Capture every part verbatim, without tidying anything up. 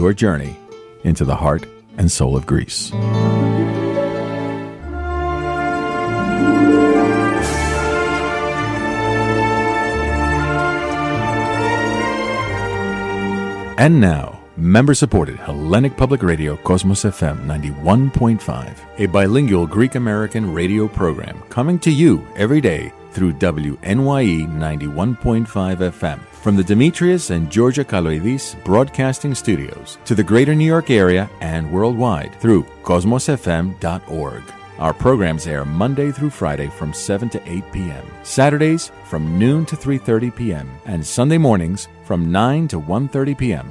your journey into the heart and soul of Greece. And now, member-supported Hellenic Public Radio Cosmos F M ninety-one point five, a bilingual Greek-American radio program coming to you every day through W N Y E ninety-one point five F M from the Demetrius and Georgia Kaloidis Broadcasting Studios to the greater New York area and worldwide through cosmos f m dot org. Our programs air Monday through Friday from seven to eight p.m., Saturdays from noon to three thirty p.m., and Sunday mornings from nine to one thirty p.m.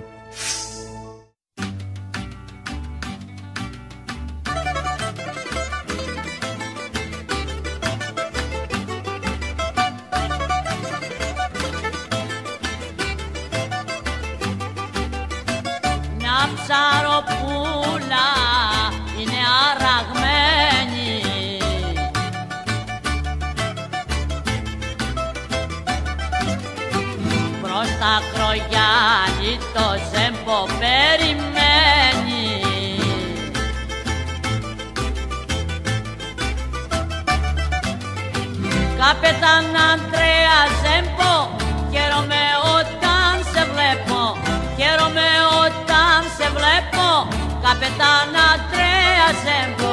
Καπετάν Αντρέα Ζέμπο, χαίρομαι όταν σε βλέπω, χαίρομαι όταν σε βλέπω, Καπετάν Αντρέα Ζέμπο.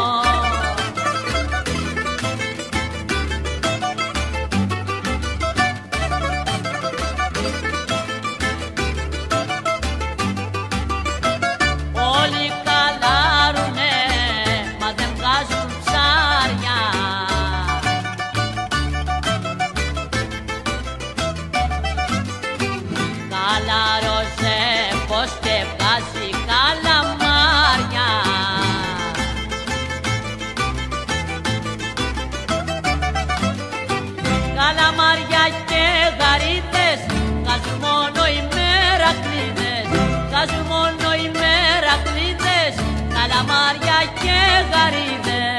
Όλοι καλάρουνε, μα δεν βγάζουν ψάρια. Καλάρωσε πως και βγάζει καλαμάρια. Καλαμάρια και γαρίδες βγάζουν μόνο οι μερακλείδες, βγάζουν μόνο οι μερακλείδες, καλαμάρια και γαρίδες.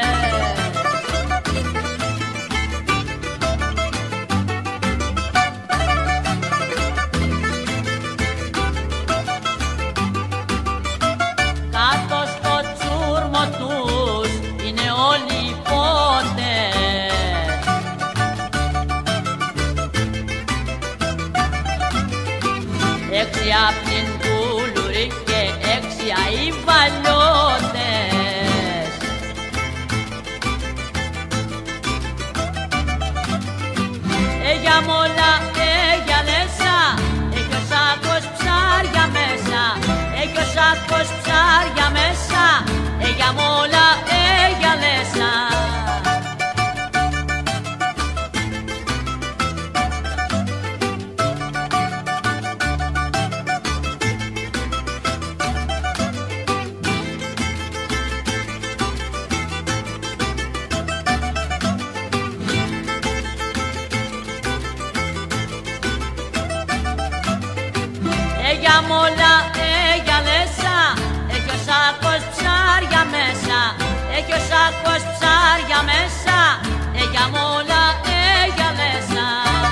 Έξι απ' την Κούλουρη και έξι οι βαλιώτες. Ε, για μόλα, ε, για λέσα, έχει ο σάκος ψάρια μέσα, έχει ο σάκος ψάρια μέσα, ε, για μόλα, ε, για λέσα. Για μόλα, ε, για λέσα, έχει ο σάκος ψάρια μέσα, έχει ο σάκος ψάρια μέσα, ε, για μόλα, ε, για λέσα.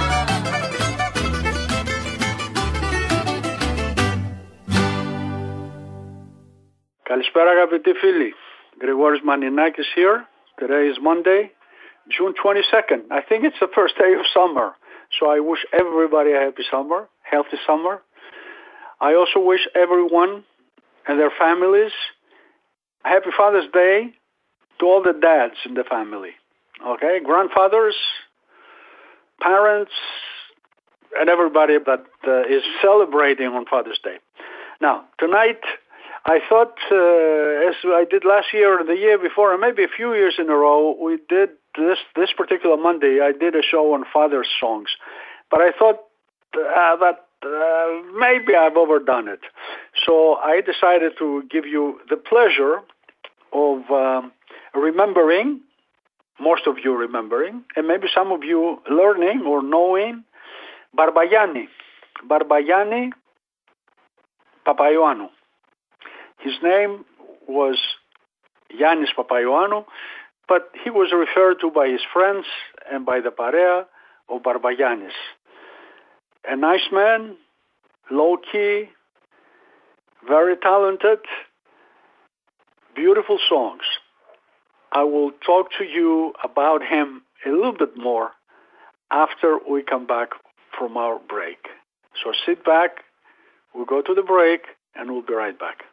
Καλησπέρα αγαπητοί φίλοι. Grigoris Maninakis here. Today is Monday, June twenty-second. I think it's the first day of summer. So I wish everybody a happy summer, healthy summer. I also wish everyone and their families a happy Father's Day to all the dads in the family. Okay, grandfathers, parents, and everybody that uh, is celebrating on Father's Day. Now, tonight, I thought, uh, as I did last year and the year before, and maybe a few years in a row, we did this, this particular Monday, I did a show on father's songs. But I thought uh, that Uh, maybe I've overdone it. So I decided to give you the pleasure of um, remembering, most of you remembering, and maybe some of you learning or knowing Barbayani. Barbayani Papaioannou. His name was Yannis Papaioannou, but he was referred to by his friends and by the Parea of Barbayanis. A nice man, low-key, very talented, beautiful songs. I will talk to you about him a little bit more after we come back from our break. So sit back, we'll go to the break, and we'll be right back.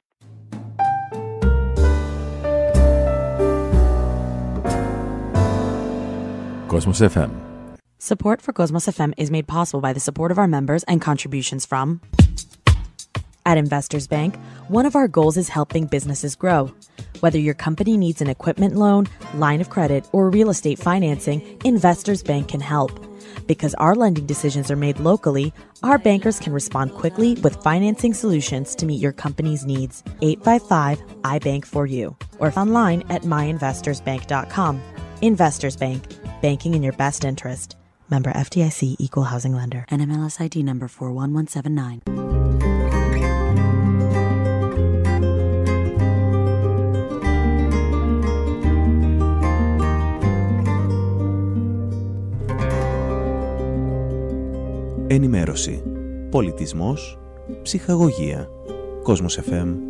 Cosmos F M. Support for Cosmos F M is made possible by the support of our members and contributions from... At Investors Bank, one of our goals is helping businesses grow. Whether your company needs an equipment loan, line of credit, or real estate financing, Investors Bank can help. Because our lending decisions are made locally, our bankers can respond quickly with financing solutions to meet your company's needs. eight five five, I bank for you. Or online at my investors bank dot com. Investors Bank. Banking in your best interest. Member F D I C Equal Housing Lender. N M L S I D number four one one seven nine. Ενημέρωση, πολιτισμός, ψυχαγωγία. Cosmos εφ εμ.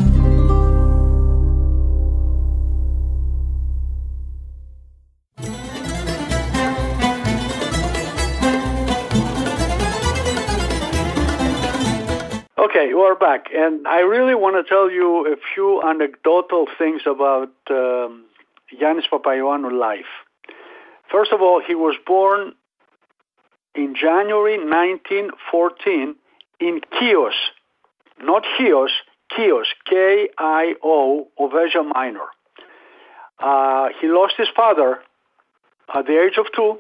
Okay, we're back, and I really want to tell you a few anecdotal things about um, Yannis Papaioannou life. First of all, he was born in January nineteen fourteen in Chios, not Chios, Chios, K I O, of Asia Minor. Uh, he lost his father at the age of two,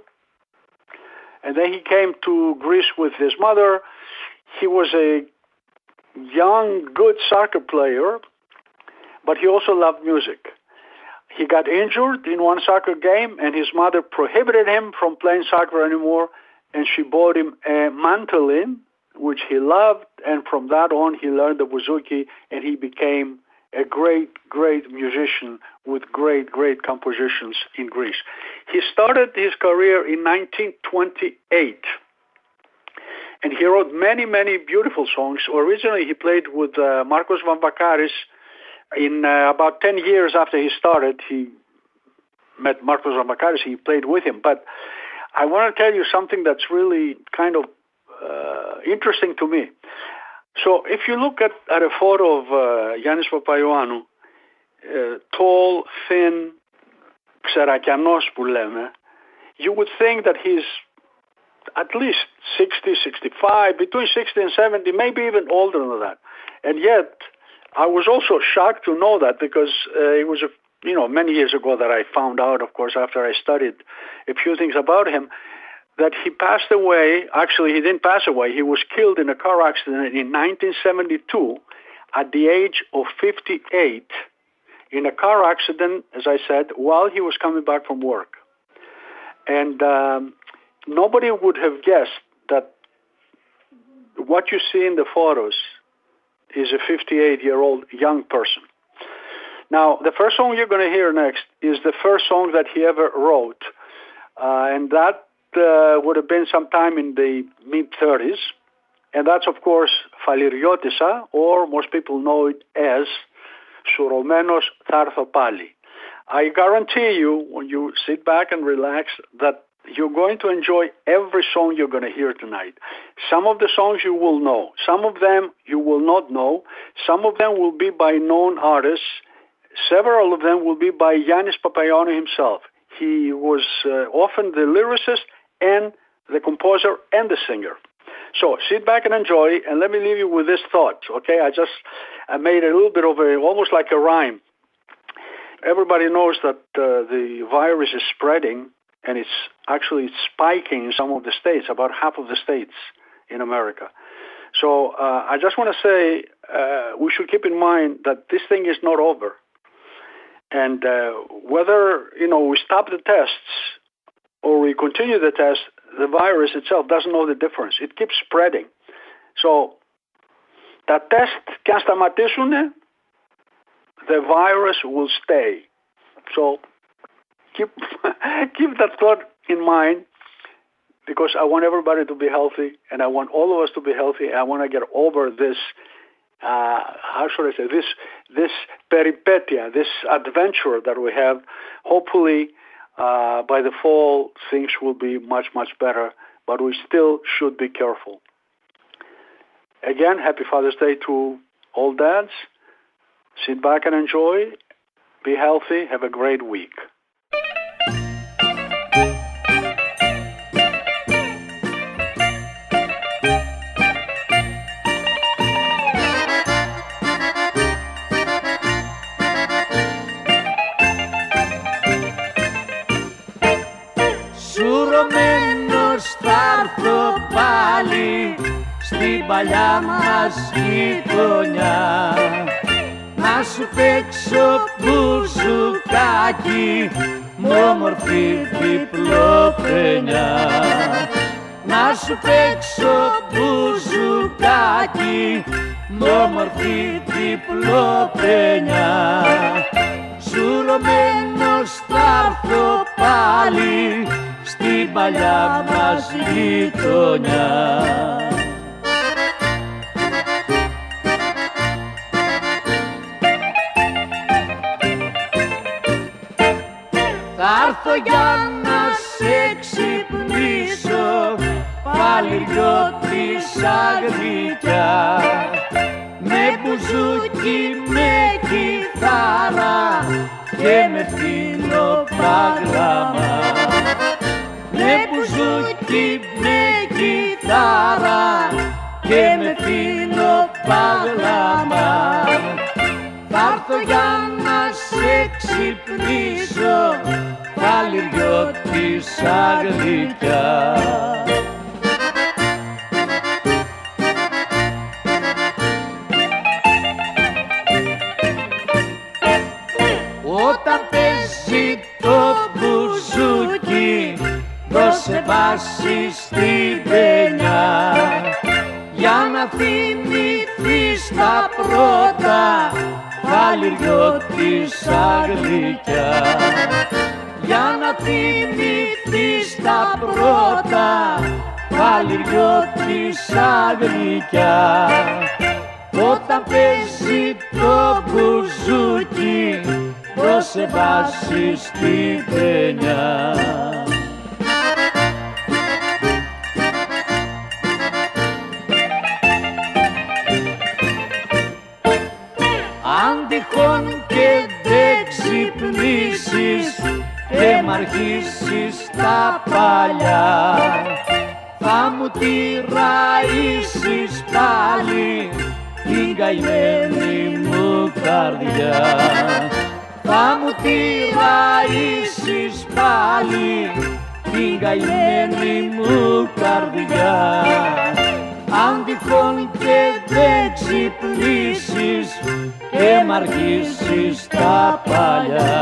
and then he came to Greece with his mother. He was a young, good soccer player, but he also loved music. He got injured in one soccer game, and his mother prohibited him from playing soccer anymore, and she bought him a mandolin, which he loved, and from that on he learned the bouzouki, and he became a great, great musician with great, great compositions in Greece. He started his career in nineteen twenty-eight, and he wrote many, many beautiful songs. Originally, he played with uh, Marcos Vamvakaris. In uh, about ten years after he started, he met Marcos Vamvakaris. He played with him, but I want to tell you something that's really kind of uh, interesting to me. So if you look at, at a photo of uh, Yannis Papaioannou, uh, tall, thin, xerakianos που λέμε, you would think that he's at least sixty, sixty-five, between sixty and seventy, maybe even older than that. And yet, I was also shocked to know that, because uh, it was a you know, many years ago that I found out, of course, after I studied a few things about him, that he passed away. Actually, he didn't pass away. He was killed in a car accident in nineteen seventy-two at the age of fifty-eight in a car accident, as I said, while he was coming back from work. And um, nobody would have guessed that what you see in the photos is a fifty-eight-year-old young person. Now, the first song you're going to hear next is the first song that he ever wrote, uh, and that uh, would have been sometime in the mid-thirties, and that's, of course, Phaleριώτισσα, or most people know it as Σουρωμένος θα έρθω πάλι. I guarantee you, when you sit back and relax, that you're going to enjoy every song you're going to hear tonight. Some of the songs you will know. Some of them you will not know. Some of them will be by known artists. Several of them will be by Yannis Papaioannou himself. He was uh, often the lyricist and the composer and the singer. So sit back and enjoy, and let me leave you with this thought, okay? I just I made a little bit of a, almost like a rhyme. Everybody knows that uh, the virus is spreading, and it's actually spiking in some of the states, about half of the states in America. So uh, I just want to say uh, we should keep in mind that this thing is not over. And uh, whether, you know, we stop the tests or we continue the tests, the virus itself doesn't know the difference. It keeps spreading. So τα τεστ και αν σταματήσουν, the virus will stay. So keep keep that thought in mind, because I want everybody to be healthy, and I want all of us to be healthy. I want to get over this uh, how should I say, this this peripetia, this adventure that we have. Hopefully, uh, by the fall, things will be much, much better, but we still should be careful. Again, happy Father's Day to all dads. Sit back and enjoy. Be healthy. Have a great week. Σουρωμένος θα έρθω πάλι στην παλιά μας γειτονιά, να σου παίξω μπουζουκάκι μ' όμορφη διπλοπενιά. Να σου παίξω μπουζουκάκι μ' όμορφη διπλοπενιά. Σουρωμένος θα έρθω πάλι στην παλιά μας γειτονιά. Θα έρθω για να σε ξυπνήσω, παλιριώτησα γλυκιά, με μπουζούκι, με κιθάρα και με φίνο παγλάμα. Με μπουζούκι, με κιθάρα και με φίνο παγλάμα. Θα έρθω για να σε ξυπνήσω, παλιριώτησα γλυκιά. Όταν παίζει το μπουζούκι, δώσε βάση στην πενιά, για να θυμηθείς τα πρώτα παλιριώτησα γλυκιά. Για να θυμηθείς τα πρώτα παλιριώτησα γλυκιά. Όταν παίζει το μπουζούκι, δώσε βάση στην πενιά. Αν τυχόν και δεν ξυπνήσεις και μ' αρχίσεις τα παλιά, θα μου τη ραΐσεις πάλι την καημένη μου καρδιά. Θα μου τη ραΐσεις πάλι την καημένη μου καρδιά. Αν τυχόν και δεν ξυπνήσεις και μ' αρχίσεις τα παλιά.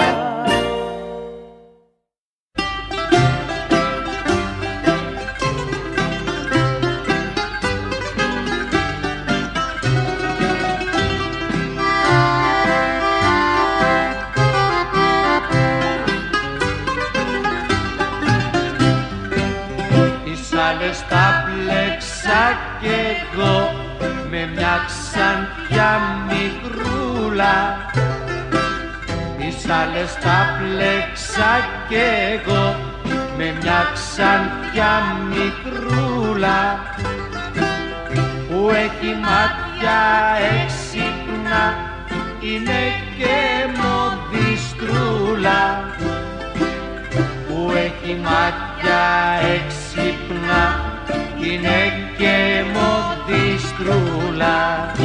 Άλλες τα πλέξα κι εγώ με μια ξανθιά μικρούλα. Τις άλλες τα πλέξα κι εγώ με μια ξανθιά μικρούλα, που έχει μάτια έξυπνα, είναι και μοδιστρούλα. Που έχει μάτια έξυπνα, είναι και μοδιστρούλα.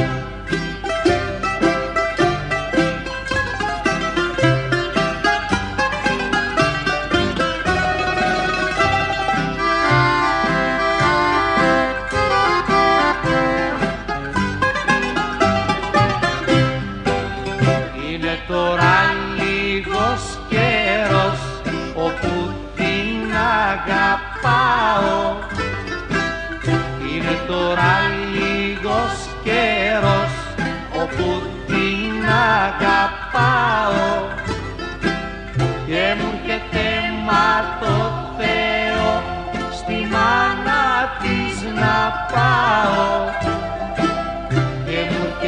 Είναι τώρα λίγος καιρός όπου την αγαπάω. Είναι τώρα λίγος καιρός όπου την αγαπάω, και μου έρχεται μα το Θεό στη μάνα της να πάω. Και μου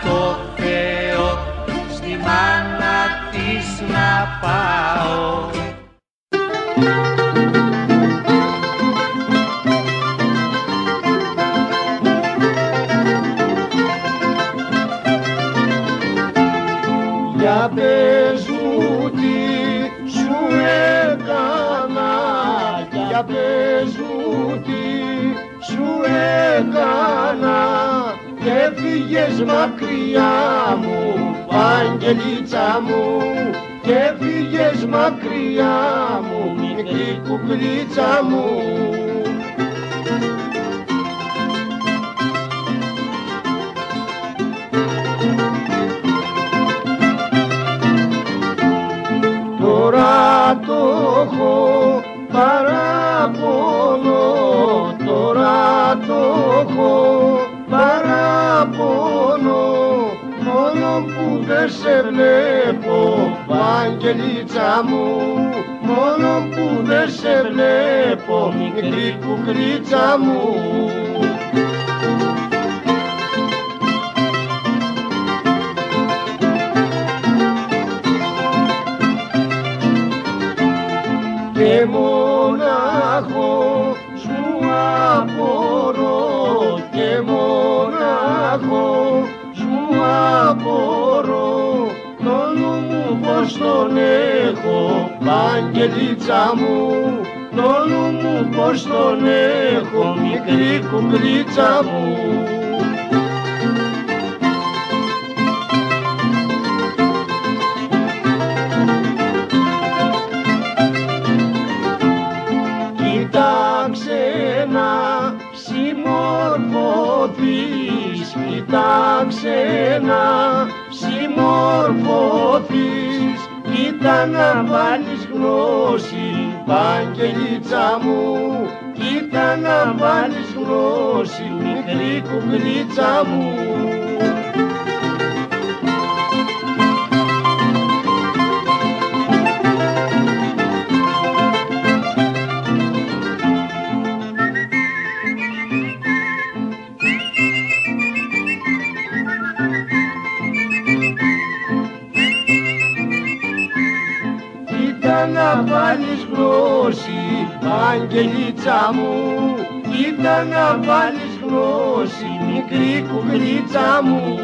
το Θεό στη μάνα της να πάω. Για πες μου τι σου έκανα, για πες μου τι σου έκανα, και φύγες μακριά μου, Βαγγελίτσα μου, και φύγες μακριά μου, μικρή κουκλίτσα μου. Τώρα το έχω παράπονο, τώρα το έχω παράπονο, μόνο που δεν σε βλέπω, Βαγγελίτσα μου, μόνο που δεν σε βλέπω, μικρή κουκλίτσα μου. Και μονάχο σου απορώ, και μονάχο σου απορώ, το νου μου πως τον έχω, Βαγγελίτσα μου, το νου μου πως τον έχω, μικρή κουκλίτσα μου. Κοίταξε να συμμορφωθείς, κοίταξε να συμμορφωθείς, κοίτα να βάλεις γνώση, Βαγγελίτσα μου, κοίτα να βάλεις γνώση, μικρή κουκλίτσα μου. Να βάλεις γνώση, Βαγγελίτσα μου, κοίτα να βάλεις γνώση, μικρή κουκλίτσα μου.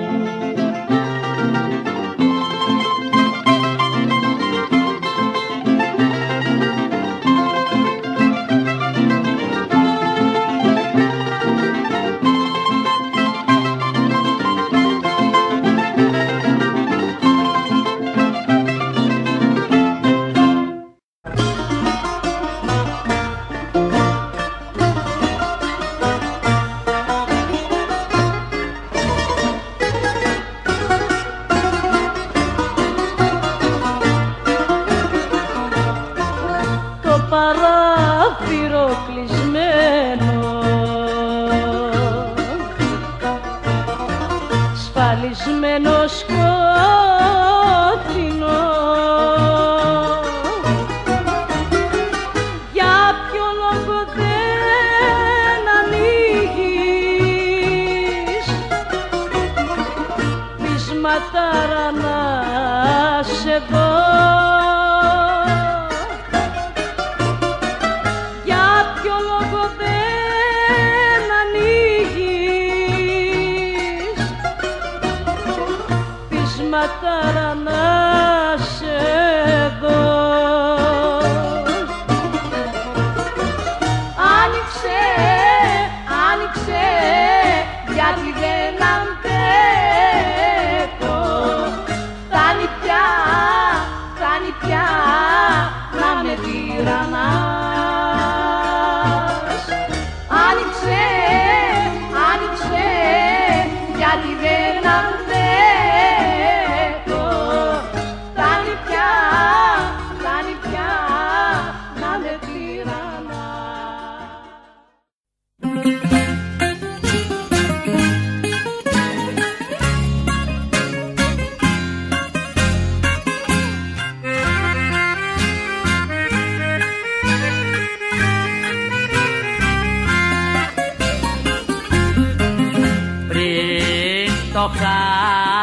το χάρι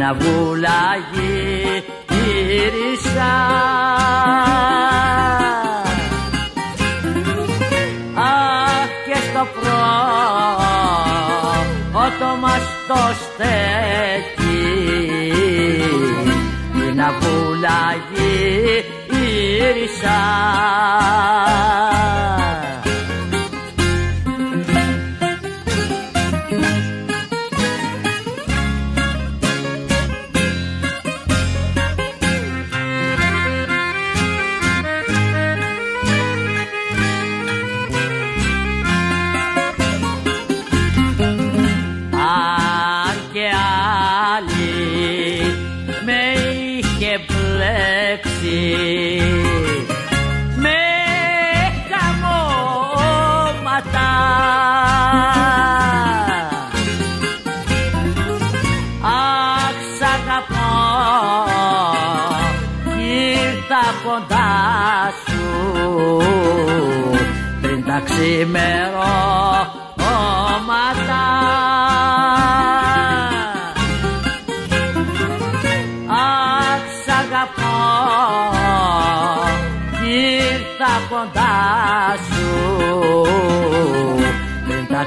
να βουλαγύρισα. Αχ, και στο πρώτο μας το στέκει να βουλαγύρισα. Με καμώματα αχ, σ' αγαπώ, ήρθα κοντά σου πριν τα ξημερώματα. Αχ, σ' αγαπώ, ήρθα κοντά σου πριν τα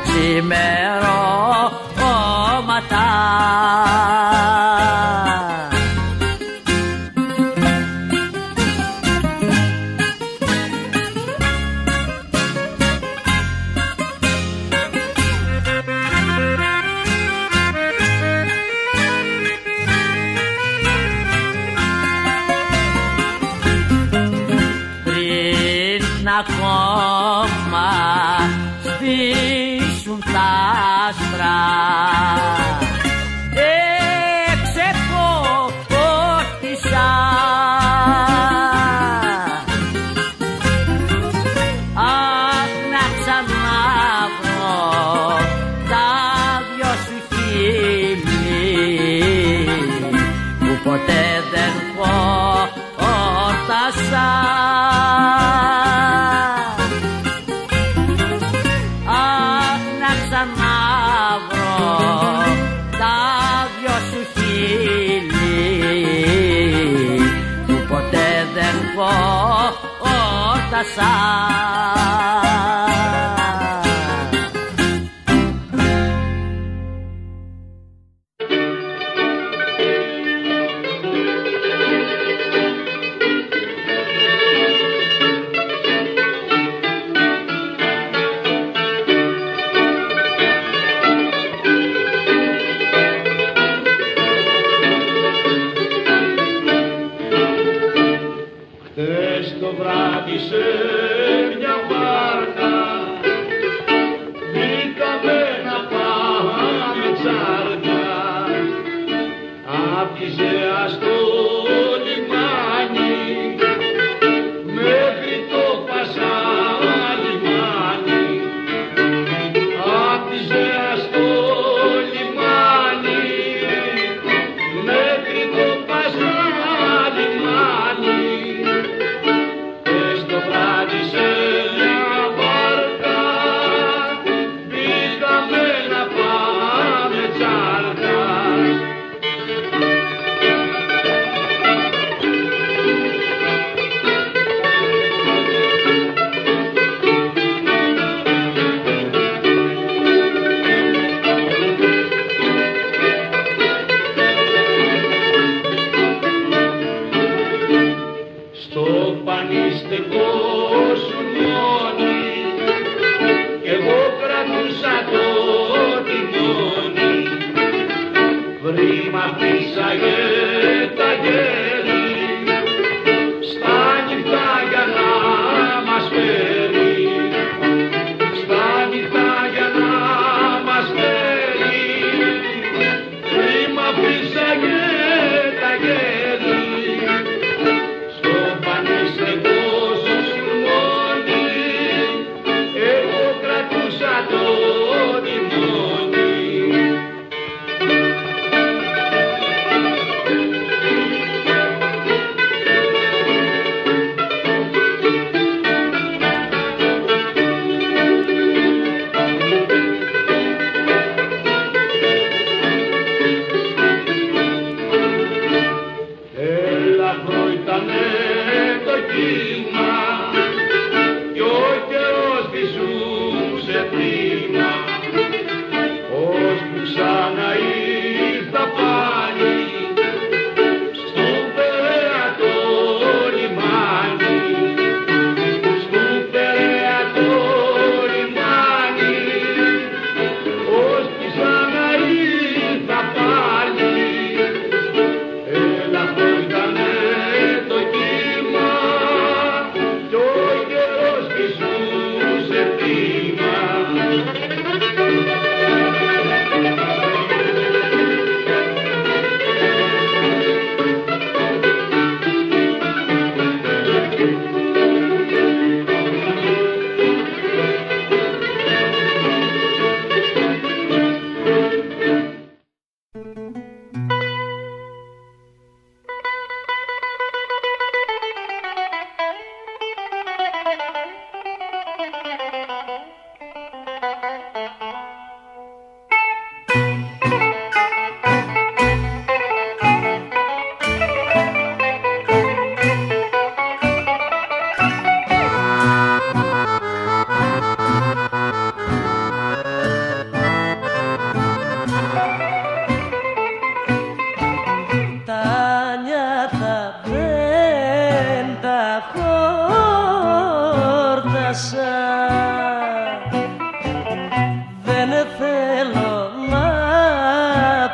ξημερώματα. Ακόμα σβήσουν τα άστρα, εξεπότισα. Αχ, να ξαναβρω τα δυο σου χείλη που ποτέ δεν χόρτασα. Όρτασα.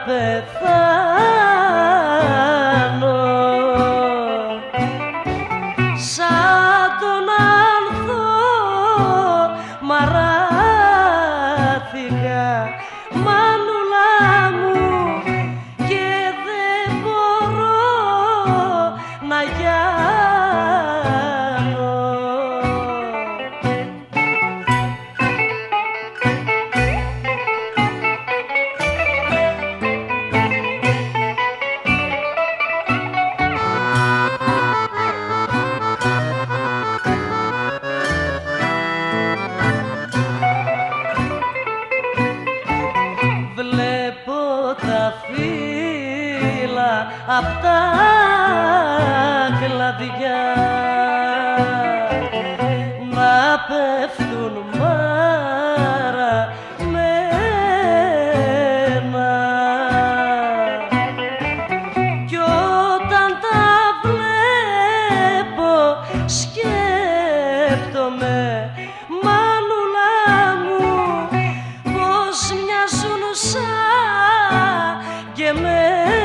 πεθάνω σαν τον άνθο μαράθηκα μανούλα μου και δεν μπορώ να γιάνω. Βλέπω τα φύλλα απ' τα κλαδιά να πέφτουν μαραμένα κι όταν τα βλέπω σκέπτομαι μανούλα μου πως μοιάζουν σαν και εμένα.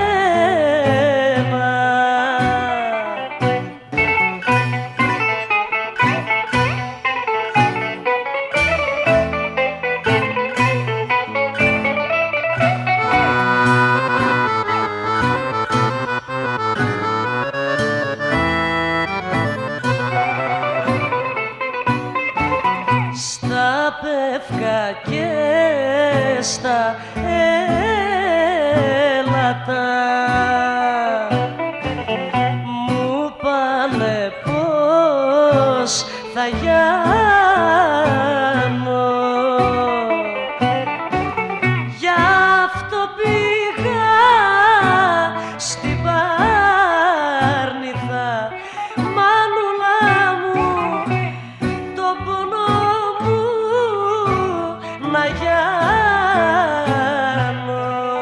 Στα πεύκα και στα έλατα μου πάνε πως θα γιάνω. Γι' αυτό πήγα στην Πάρνηθα μανούλα μου τον πόνο μου να γιάνω.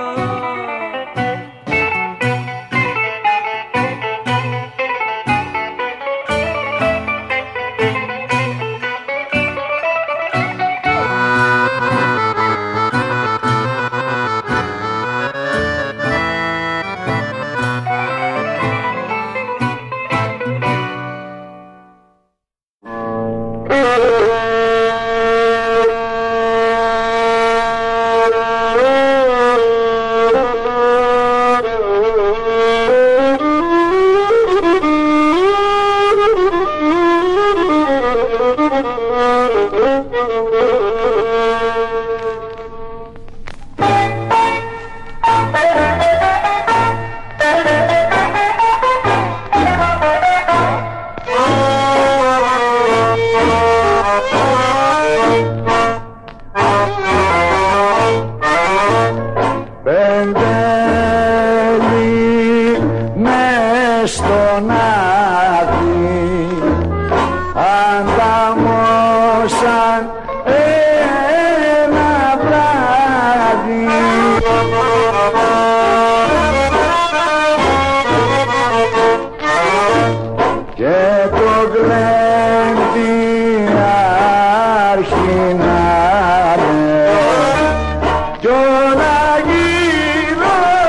στον άδει ανταμώσαν ένα βράδυ και το γλέντι αρχινάνε κι όλα γύρω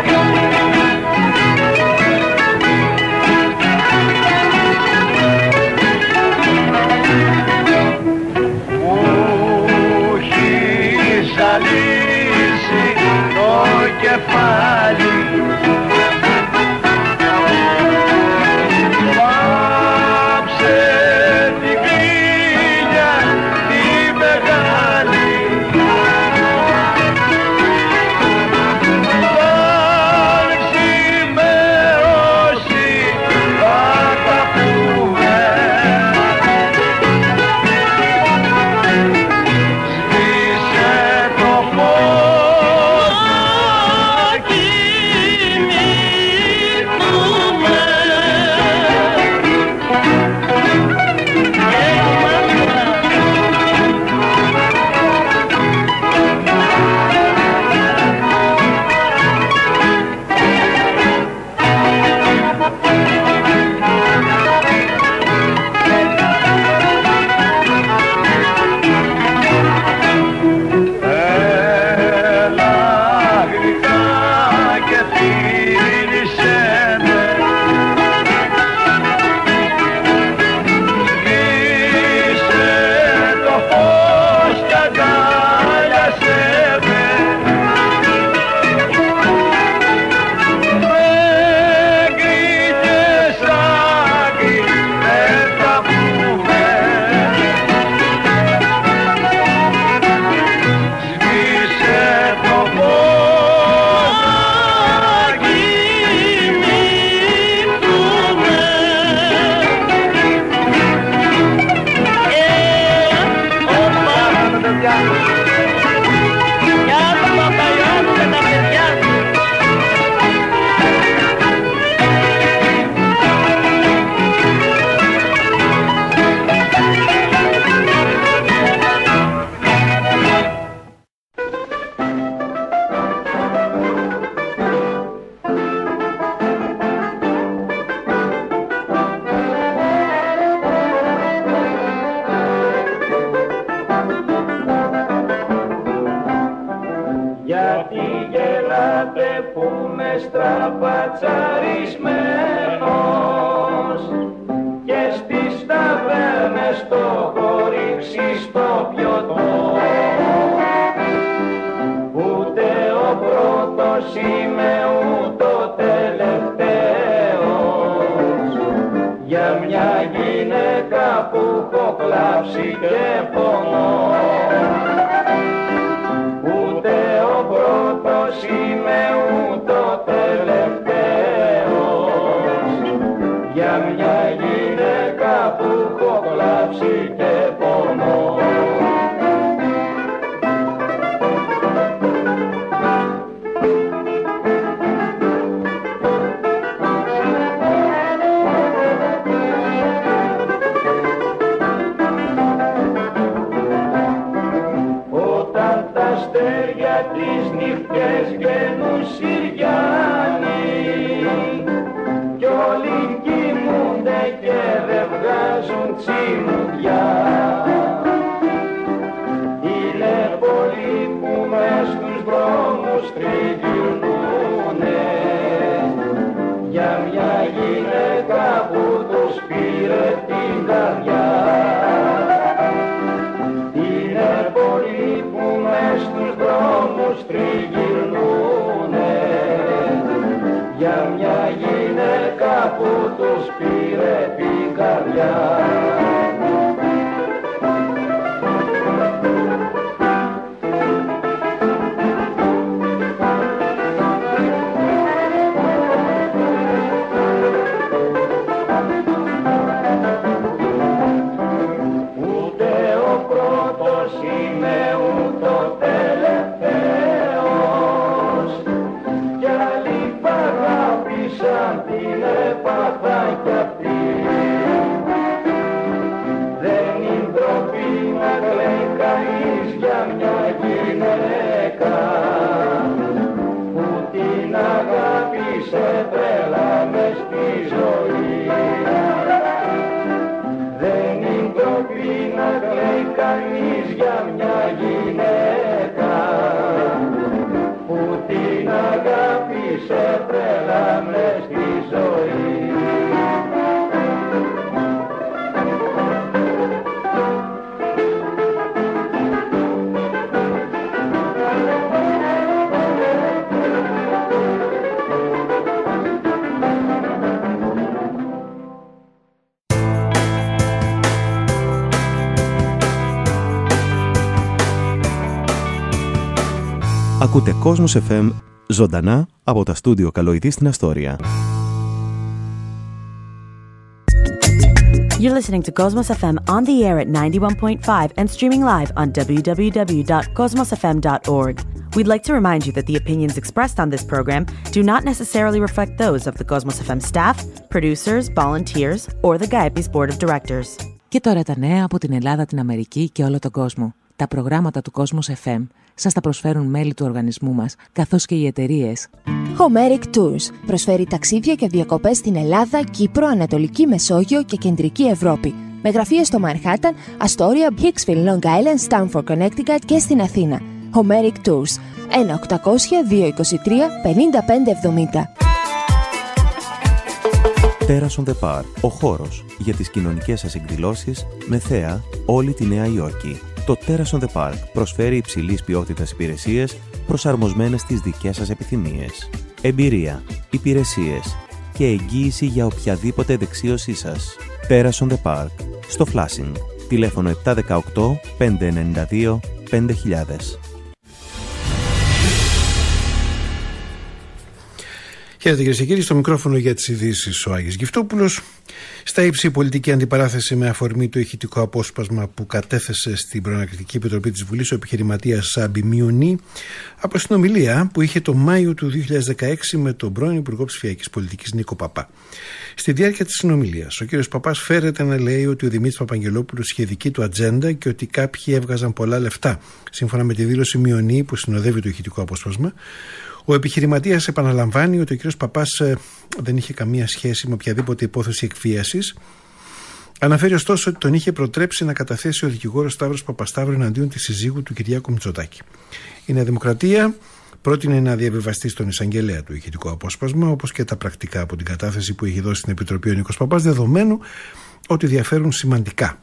αγάπη είσαι τρέλα μες στη ζωή. Ακούτε Κόσμος εφ εμ ζωντανά από τα στούντιο Καλοειδή στην Αστόρια. You're listening to Cosmos εφ εμ on the air at ninety-one point five and streaming live on w w w dot cosmos f m dot org. We'd like to remind you that the opinions expressed on this program do not necessarily reflect those of the Cosmos εφ εμ staff, producers, volunteers, or the Gaiepis Board of Directors. Και τώρα τα νέα από την Ελλάδα, την Αμερική και όλο τον κόσμο. Τα προγράμματα του Cosmos εφ εμ σας τα προσφέρουν μέλη του οργανισμού μας, καθώς και οι εταιρείες Homeric Tours προσφέρει ταξίδια και διακοπές στην Ελλάδα, Κύπρο, Ανατολική Μεσόγειο και Κεντρική Ευρώπη. Με γραφεία στο Μανχάταν, Αστόρια, Hicksville, Long Island, Stamford, Connecticut και στην Αθήνα. Homeric Tours ένα οκτακόσια δύο είκοσι τρία πενήντα πέντε εβδομήντα. Terrace on the Park, ο χώρος για τις κοινωνικές σας εκδηλώσεις με θέα όλη τη Νέα Υόρκη. Το Terrace on the Park προσφέρει υψηλής ποιότητας υπηρεσίες προσαρμοσμένες στις δικές σας επιθυμίες. Εμπειρία, υπηρεσίες και εγγύηση για οποιαδήποτε δεξίωσή σας. Terrace on the Park, στο Flushing. Τηλέφωνο επτά ένα οκτώ πέντε εννιά δύο πέντε χιλιάδες. Χαίρετε κυρίες και κύριοι, στο μικρόφωνο για τις ειδήσεις ο Άγιος Γυφτόπουλος. Στα ύψη η πολιτική αντιπαράθεση με αφορμή το ηχητικό απόσπασμα που κατέθεσε στην Προανακριτική Επιτροπή της Βουλής ο επιχειρηματίας Σάμπι Μιονί από συνομιλία που είχε το Μάιο του δύο χιλιάδες δεκαέξι με τον πρώην Υπουργό Ψηφιακής Πολιτικής Νίκο Παπά. Στη διάρκεια της συνομιλίας, ο κ. Παπάς φέρεται να λέει ότι ο Δημήτρης Παπαγγελόπουλος είχε δική του ατζέντα και ότι κάποιοι έβγαζαν πολλά λεφτά, σύμφωνα με τη δήλωση Μιονί που συνοδεύει το ηχητικό απόσπασμα. Ο επιχειρηματίας επαναλαμβάνει ότι ο κ. Παπάς ε, δεν είχε καμία σχέση με οποιαδήποτε υπόθεση εκβίασης. Αναφέρει ωστόσο ότι τον είχε προτρέψει να καταθέσει ο δικηγόρος Σταύρος Παπασταύρου εναντίον της συζύγου του Κυριάκου Μητσοτάκη. Η Νέα Δημοκρατία πρότεινε να διαβιβαστεί στον εισαγγελέα του ηχητικό απόσπασμα, όπως και τα πρακτικά από την κατάθεση που είχε δώσει στην Επιτροπή ο Νίκος Παπάς, δεδομένου ότι διαφέρουν σημαντικά.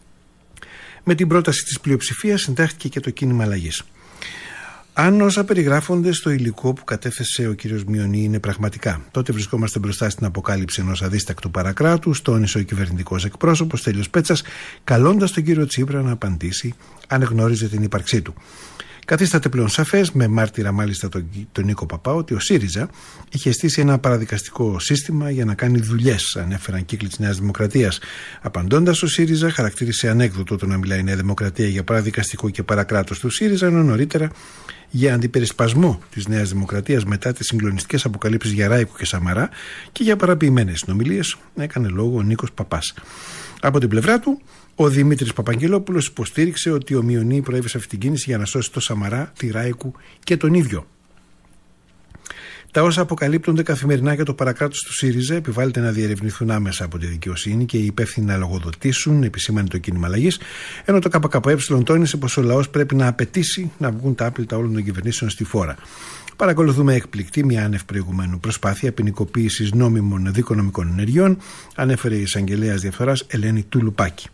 Με την πρόταση της πλειοψηφίας συντάχθηκε και το κίνημα αλλαγής. Αν όσα περιγράφονται στο υλικό που κατέθεσε ο κύριος Μιονί είναι πραγματικά, τότε βρισκόμαστε μπροστά στην αποκάλυψη ενός αδίστακτου παρακράτους, τόνισε ο κυβερνητικός εκπρόσωπος Στέλιος Πέτσας, καλώντας τον κύριο Τσίπρα να απαντήσει αν εγνώριζε την ύπαρξή του. Καθίσταται πλέον σαφές, με μάρτυρα μάλιστα τον, τον Νίκο Παπά, ότι ο ΣΥΡΙΖΑ είχε στήσει ένα παραδικαστικό σύστημα για να κάνει δουλειές, ανέφεραν κύκλοι της Νέας Δημοκρατίας. Απαντώντας, ο ΣΥΡΙΖΑ χαρακτήρισε ανέκδοτο το να μιλάει η Νέα Δημοκρατία για παραδικαστικό και παρακράτος του ΣΥΡΙΖΑ, ενώ νωρίτερα για αντιπερισπασμό της Νέας Δημοκρατίας μετά τις συγκλονιστικές αποκαλύψεις για Ράικο και Σαμαρά και για παραποιημένες συνομιλίες έκανε λόγο ο Νίκος Παπάς. Από την πλευρά του, ο Δημήτρης Παπαγγελόπουλος υποστήριξε ότι ο Μιονί προέβησε αυτή την κίνηση για να σώσει το Σαμαρά, τη Ράικου και τον ίδιο. Τα όσα αποκαλύπτονται καθημερινά για το παρακράτος του ΣΥΡΙΖΑ επιβάλλεται να διερευνηθούν άμεσα από τη δικαιοσύνη και οι υπεύθυνοι να λογοδοτήσουν, επισήμανε το κίνημα αλλαγής, ενώ το ΚΚΕ τόνισε πως ο λαός πρέπει να απαιτήσει να βγουν τα άπλυτα όλων των κυβερνήσεων στη φόρα. Παρακολουθούμε εκπληκτή μια άνευ προηγουμένου προσπάθεια ποινικοποίησης νόμιμων δικονομικών ενεργειών, ανέφερε η εισαγγελέας διαφθοράς Ελένη Τουλουπάκη.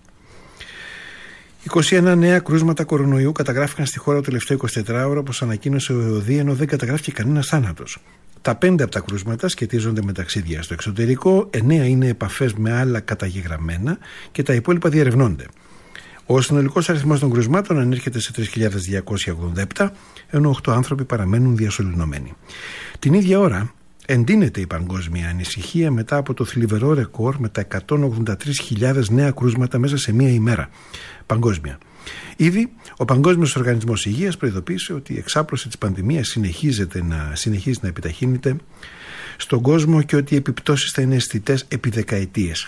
είκοσι ένα νέα κρούσματα κορονοϊού καταγράφηκαν στη χώρα το τελευταίο εικοσιτετράωρο, όπως ανακοίνωσε ο ΕΟΔΗ, ενώ δεν καταγράφηκε κανένας θάνατος. Τα πέντε από τα κρούσματα σχετίζονται με ταξίδια στο εξωτερικό, εννέα είναι επαφές με άλλα καταγεγραμμένα και τα υπόλοιπα διερευνώνται. Ο συνολικός αριθμός των κρούσματων ανέρχεται σε τρεις χιλιάδες διακόσια ογδόντα επτά, ενώ οκτώ άνθρωποι παραμένουν διασωληνωμένοι. Την ίδια ώρα εντείνεται η παγκόσμια ανησυχία μετά από το θλιβερό ρεκόρ με τα εκατόν ογδόντα τρεις χιλιάδες νέα κρούσματα μέσα σε μία ημέρα. Παγκόσμια. Ήδη ο Παγκόσμιος Οργανισμός Υγείας προειδοποίησε ότι η εξάπλωση της πανδημίας συνεχίζεται να, συνεχίζει να επιταχύνεται στον κόσμο και ότι οι επιπτώσεις θα είναι αισθητές επί δεκαετίες.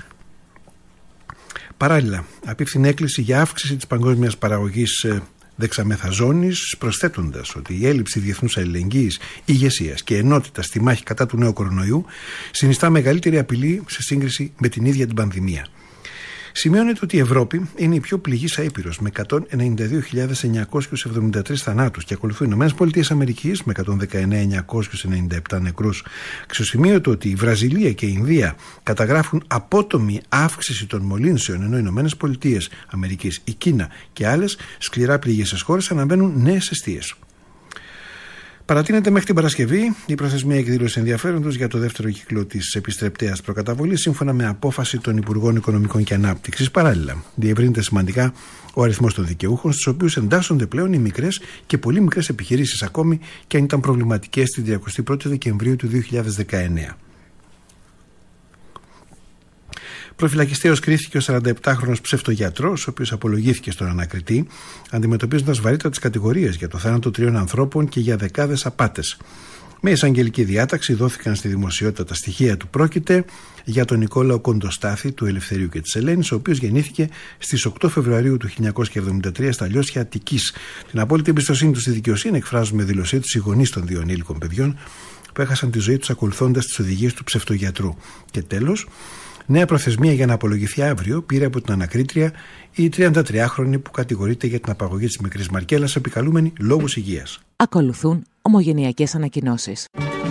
Παράλληλα, απίφθινε έκκληση για αύξηση της παγκόσμιας παραγωγής δεξαμεθαζόνης, προσθέτοντας ότι η έλλειψη διεθνούς αλληλεγγύης, ηγεσίας και ενότητας στη μάχη κατά του νέου κορονοϊού συνιστά μεγαλύτερη απειλή σε σύγκριση με την ίδια την πανδημία. Σημειώνεται ότι η Ευρώπη είναι η πιο πληγήσα ήπειρος με εκατόν ενενήντα δύο χιλιάδες εννιακόσιους εβδομήντα τρεις θανάτους και ακολουθούν οι ΗΠΑ με εκατόν δεκαεννέα χιλιάδες εννιακόσιους ενενήντα επτά νεκρούς. Ξεσημείωτο ότι η Βραζιλία και η Ινδία καταγράφουν απότομη αύξηση των μολύνσεων, ενώ οι ΗΠΑ, Αμερικής, η Κίνα και άλλες σκληρά πληγήσεις χώρες αναμένουν νέες εστίες. Παρατείνεται μέχρι την Παρασκευή η προθεσμία εκδήλωση ενδιαφέροντος για το δεύτερο κύκλο της επιστρεπτέας προκαταβολής, σύμφωνα με απόφαση των Υπουργών Οικονομικών και Ανάπτυξης. Παράλληλα, διευρύνεται σημαντικά ο αριθμός των δικαιούχων, στους οποίους εντάσσονται πλέον οι μικρές και πολύ μικρές επιχειρήσεις, ακόμη και αν ήταν προβληματικές την τριακοστή πρώτη Δεκεμβρίου του δύο χιλιάδες δεκαεννέα. Προφυλακιστέως κρίθηκε ο σαρανταεπτάχρονος ψευτογιατρός, ο οποίος απολογήθηκε στον ανακριτή, αντιμετωπίζοντας βαρύτατες κατηγορίες για το θάνατο τριών ανθρώπων και για δεκάδες απάτες. Με εισαγγελική διάταξη δόθηκαν στη δημοσιότητα τα στοιχεία του. Πρόκειται για τον Νικόλαο Κοντοστάθη του Ελευθερίου και της Ελένης, ο οποίος γεννήθηκε στις οκτώ Φεβρουαρίου του χίλια εννιακόσια εβδομήντα τρία στα Λιώσια Αττικής. Την απόλυτη εμπιστοσύνη του στη δικαιοσύνη εκφράζουν με δήλωσή τους οι γονείς των δύο ανήλικων παιδιών που έχασαν τη ζωή τους ακολουθώντας τις οδηγίες του ψευτογιατρού. Και τέλος, νέα προθεσμία για να απολογηθεί αύριο πήρε από την ανακρίτρια η τριαντατριάχρονη που κατηγορείται για την απαγωγή της μικρής Μαρκέλας, επικαλούμενη λόγους υγείας. Ακολουθούν ομογενειακές ανακοινώσεις.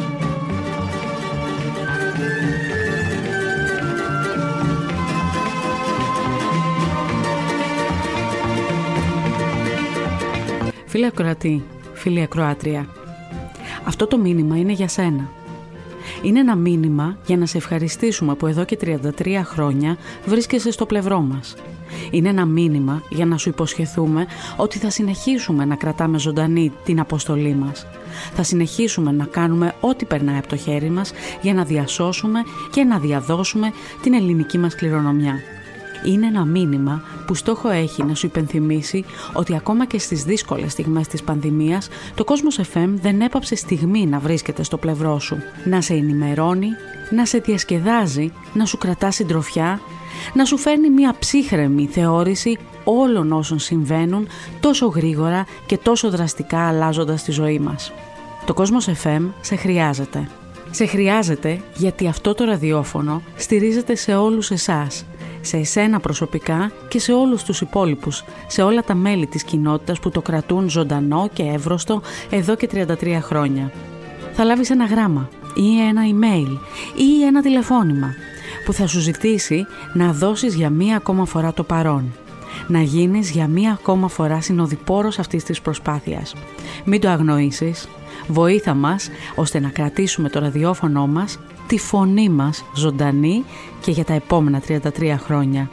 Φίλε ακροατή, φίλη ακροάτρια, αυτό το μήνυμα είναι για σένα. Είναι ένα μήνυμα για να σε ευχαριστήσουμε που εδώ και τριάντα τρία χρόνια βρίσκεσαι στο πλευρό μας. Είναι ένα μήνυμα για να σου υποσχεθούμε ότι θα συνεχίσουμε να κρατάμε ζωντανή την αποστολή μας. Θα συνεχίσουμε να κάνουμε ό,τι περνάει από το χέρι μας για να διασώσουμε και να διαδώσουμε την ελληνική μας κληρονομιά. Είναι ένα μήνυμα που στόχο έχει να σου υπενθυμίσει ότι ακόμα και στις δύσκολες στιγμές της πανδημίας το Κόσμος εφ εμ δεν έπαψε στιγμή να βρίσκεται στο πλευρό σου, να σε ενημερώνει, να σε διασκεδάζει, να σου κρατά συντροφιά, να σου φέρνει μια ψύχρεμη θεώρηση όλων όσων συμβαίνουν τόσο γρήγορα και τόσο δραστικά αλλάζοντας τη ζωή μας. Το Κόσμος εφ εμ σε χρειάζεται. Σε χρειάζεται γιατί αυτό το ραδιόφωνο στηρίζεται σε όλους εσάς, σε εσένα προσωπικά και σε όλους τους υπόλοιπους, σε όλα τα μέλη της κοινότητας που το κρατούν ζωντανό και εύρωστο εδώ και τριάντα τρία χρόνια. Θα λάβεις ένα γράμμα ή ένα email ή ένα τηλεφώνημα που θα σου ζητήσει να δώσεις για μία ακόμα φορά το παρόν. Να γίνεις για μία ακόμα φορά συνοδοιπόρος αυτής της προσπάθειας. Μην το αγνοήσεις. Βοήθα μας ώστε να κρατήσουμε το ραδιόφωνο μας, τη φωνή μας ζωντανή και για τα επόμενα τριάντα τρία χρόνια.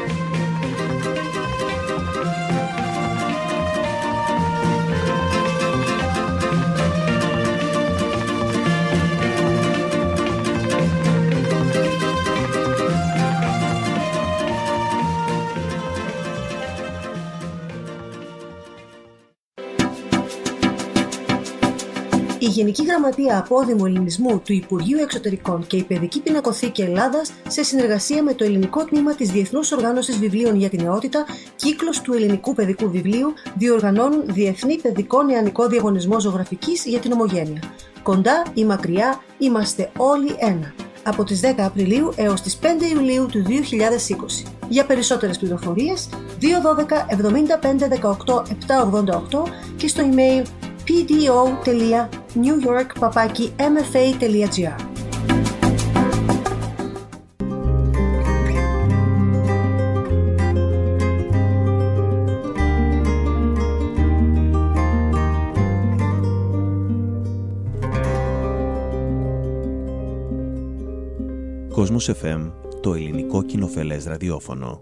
Η Γενική Γραμματεία Απόδημου Ελληνισμού του Υπουργείου Εξωτερικών και η Παιδική Πινακοθήκη Ελλάδας, σε συνεργασία με το Ελληνικό Τμήμα της Διεθνούς Οργάνωσης Βιβλίων για την Νεότητα, κύκλος του Ελληνικού Παιδικού Βιβλίου, διοργανώνουν Διεθνή Παιδικό Νεανικό Διαγωνισμό Ζωγραφικής για την Ομογένεια. Κοντά ή μακριά, είμαστε όλοι ένα. Από τις δέκα Απριλίου έως τις πέντε Ιουλίου του δύο χιλιάδες είκοσι. Για περισσότερες πληροφορίες, δύο ένα δύο εβδομήντα πέντε δεκαοκτώ επτακόσια ογδόντα οκτώ και στο email πι ντι ο τελεία νιουιόρκ παπάκι εμ εφ έι τελεία τζι άρ. Κόσμος εφ εμ, το ελληνικό κοινοφελές ραδιόφωνο.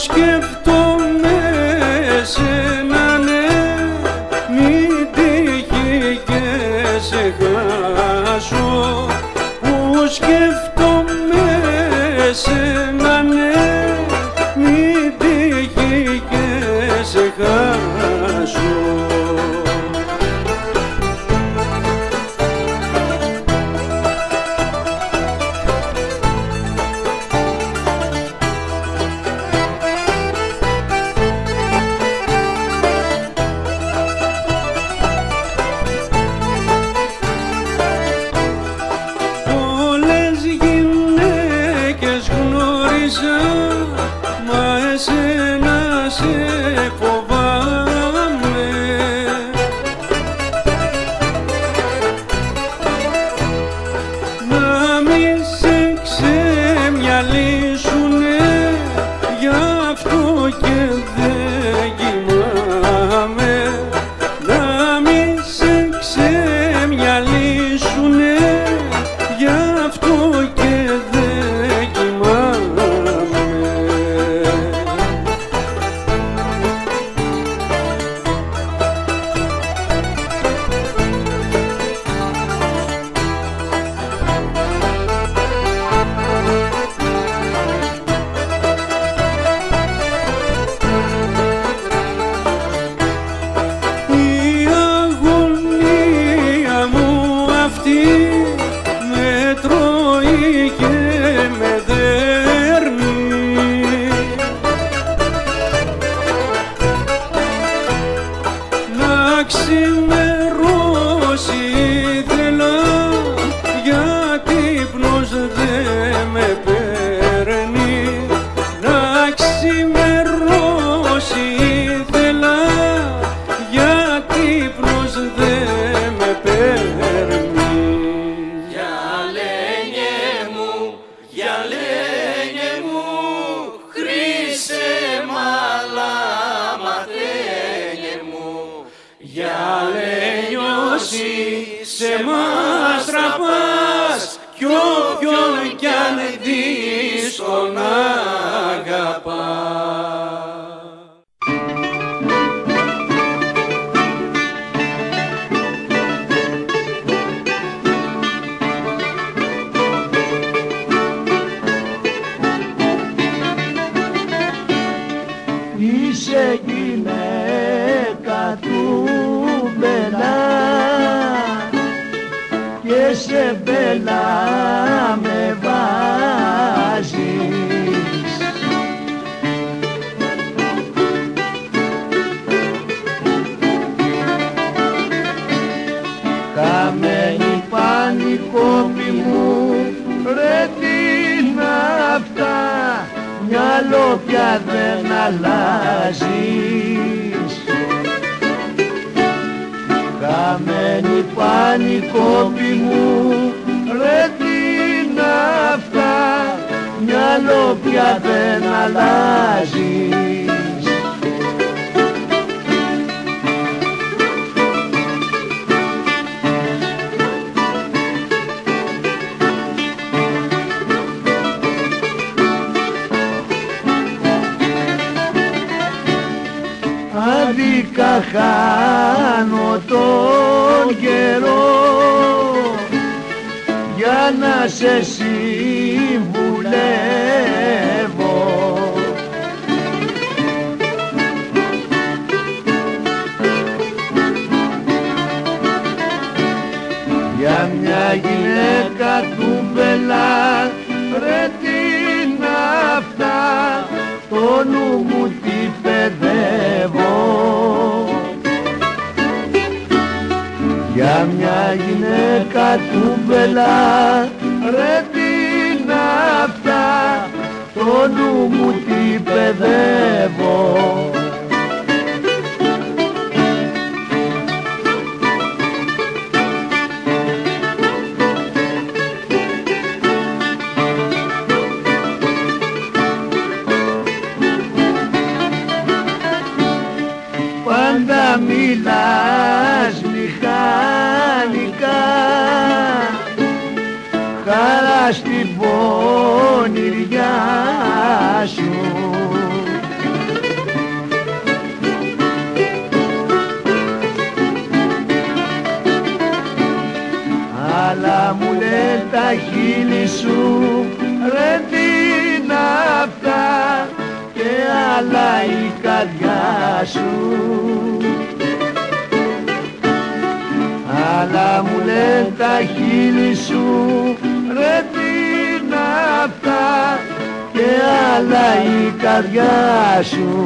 σκέφτομαι σένα, ναι, μην τύχει και σε χάσω. Που σκέφτομαι σένα, ναι, μην τύχει και σε χάσω. Χάνω τον καιρό για να σε συμβουλεύω. Για μια γυναίκα του μπελά πρέπει να αυτά το νου μου τι παιδεύω. Για μια γυναίκα του μπελά ρε τι να αυτά το νου μου τι παιδεύω. Πάντα μιλάς μηχανικά, χαρά στην πονηριά σου. χείλη σου, ρε τι είναι αυτά, και άλλα η καρδιά σου. Άλλα μου λένε τα χείλη σου, ρε τι είναι αυτά, και άλλα η καρδιά σου.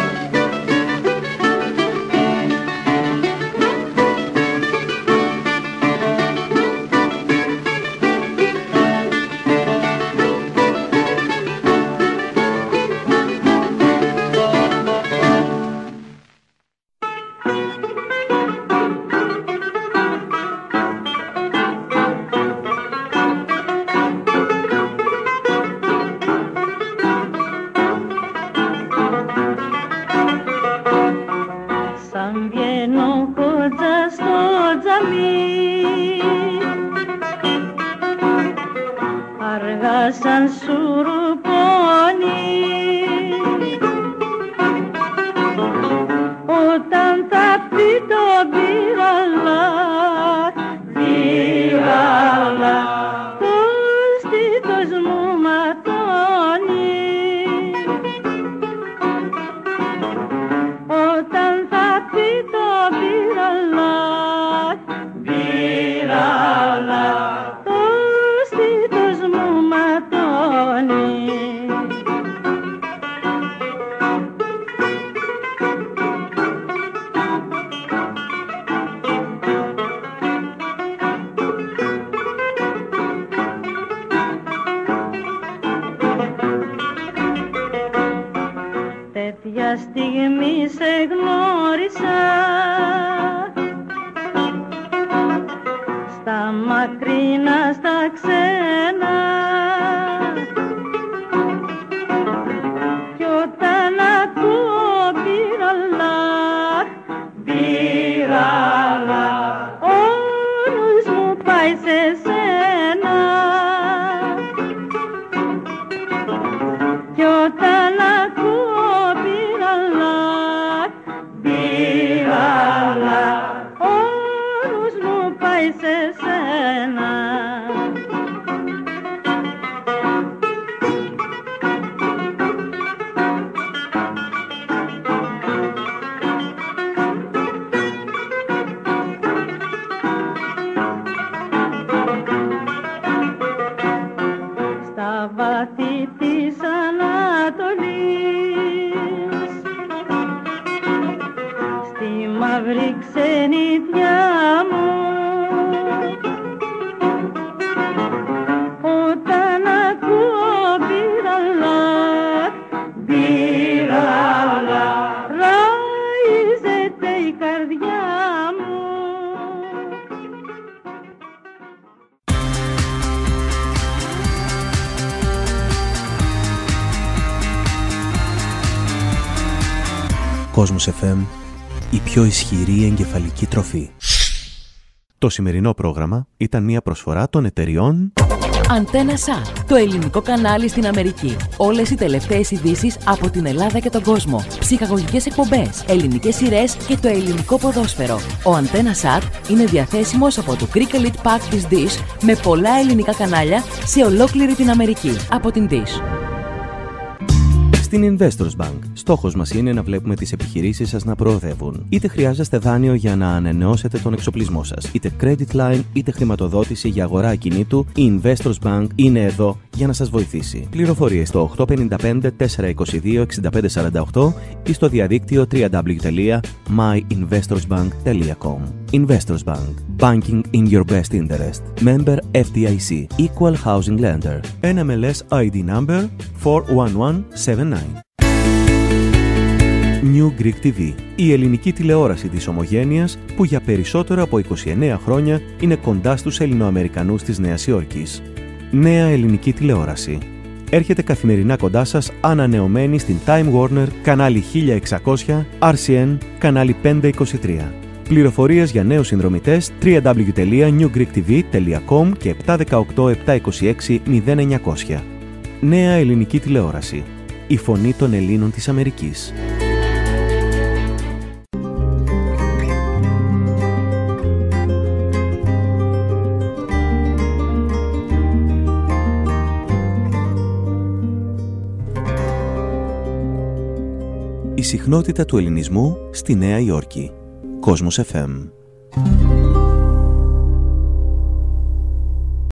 Κόσμος εφ εμ, η πιο ισχυρή εγκεφαλική τροφή. Το σημερινό πρόγραμμα ήταν μια προσφορά των εταιριών Αντένα Σατ, το ελληνικό κανάλι στην Αμερική. Όλες οι τελευταίες ειδήσεις από την Ελλάδα και τον κόσμο. Ψυχαγωγικές εκπομπές, ελληνικές σειρές και το ελληνικό ποδόσφαιρο. Ο Αντένα Σατ είναι διαθέσιμος από το Greek Elite Pack της Dish με πολλά ελληνικά κανάλια σε ολόκληρη την Αμερική. Από την Dish. Στην Investors Bank, στόχος μας είναι να βλέπουμε τις επιχειρήσεις σας να προοδεύουν. Είτε χρειάζεστε δάνειο για να ανανεώσετε τον εξοπλισμό σας, είτε credit line, είτε χρηματοδότηση για αγορά ακινήτου, η Investors Bank είναι εδώ για να σας βοηθήσει. Πληροφορίες στο οκτώ πέντε πέντε τέσσερα είκοσι δύο εξήντα πέντε σαράντα οκτώ ή στο διαδίκτυο double-u double-u double-u τελεία my investors bank τελεία com. Investors Bank. Banking in your best interest. Member εφ ντι άι σι. Equal Housing Lender. εν εμ ελ ες άι ντι number four one one seven nine. New Greek τι βι. Η ελληνική τηλεόραση της ομογένειας που για περισσότερο από είκοσι εννέα χρόνια είναι κοντά στους Ελληνοαμερικανούς της Νέας Υόρκης. Νέα ελληνική τηλεόραση. Έρχεται καθημερινά κοντά σας ανανεωμένη στην Time Warner, κανάλι χίλια εξακόσια, αρ σι εν, κανάλι πεντακόσια είκοσι τρία. Πληροφορίες για νέους συνδρομητές double-u double-u double-u τελεία new greek t v τελεία com και επτά δεκαοκτώ επτά είκοσι έξι μηδέν εννιακόσια. Νέα ελληνική τηλεόραση. Η φωνή των Ελλήνων της Αμερικής. συχνότητα του ελληνισμού στη Νέα Υόρκη. Κόσμος εφ εμ.